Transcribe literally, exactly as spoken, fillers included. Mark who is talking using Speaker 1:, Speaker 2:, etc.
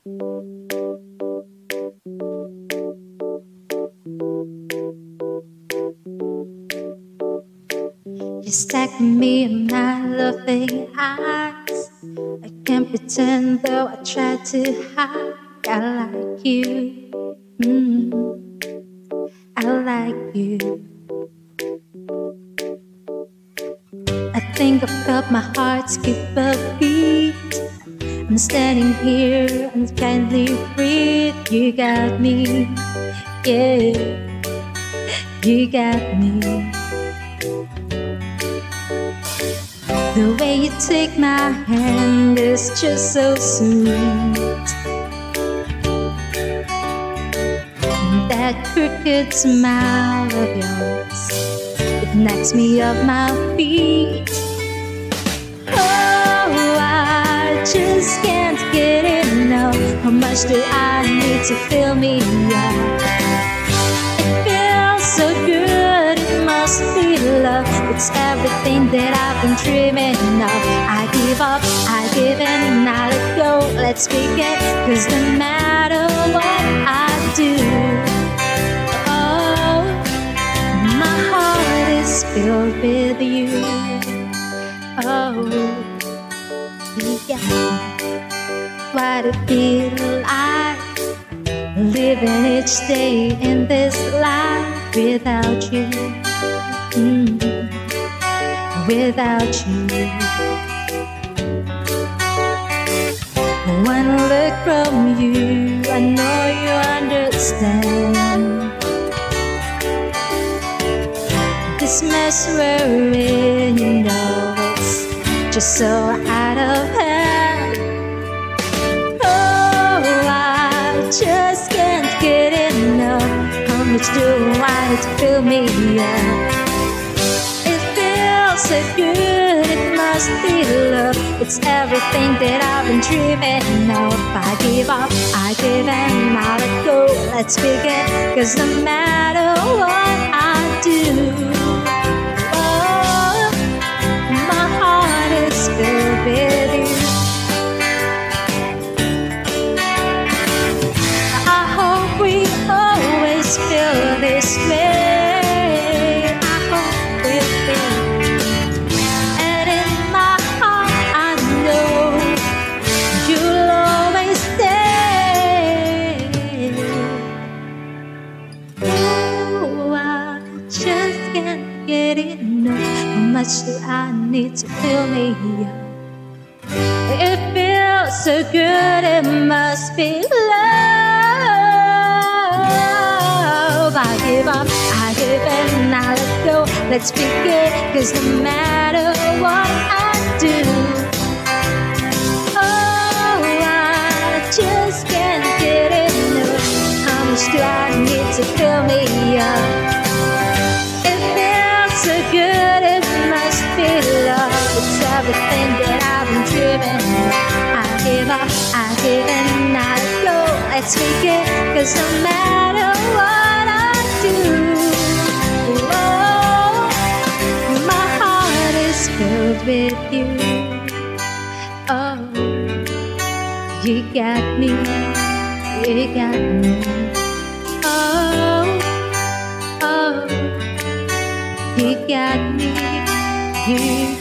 Speaker 1: You stack me in my loving eyes. I can't pretend though I try to hide. I like you, mm, I like you. I think I felt my heart skip a beat. I'm standing here and kindly breathe. You got me, yeah, you got me. The way you take my hand is just so sweet. And that crooked smile of yours, it knocks me off my feet. Oh, I just can't get enough. How much do I need to fill me up? It feels so good, it must be love. It's everything that I've been dreaming of. I give up, I give in, I let go. Let's begin, cause no matter what I do, oh, my heart is filled with you. Oh, you got me. What it feel like living each day in this life without you, mm, without you. When I look from you, I know you understand this mess we're in, you know it's just so out of hand. Oh, I just can't get enough. How much do I need to fill me up? It feels so good, it must be love. It's everything that I've been dreaming of. I give up, I give in, I let go. Let's begin, cause no matter what I do, oh, my heart is filled with you. I hope we always feel this way. I hope we feel. And in my heart I know you'll always stay. Oh, I just can't get enough. How much do I need to fill me up? It feels so good, it must be love. I give up, I give in, I let go. Let's begin, cause no matter what I do, oh, I just can't get enough. How much do I need to fill me up? It feels so good, it must be love. It's everything that I've been dreaming of. I give up, I give in, I let go. Let's begin, cause no matter what I do, oh, my heart is filled with you. Oh, you got me, you got me. Oh, oh, you got me, you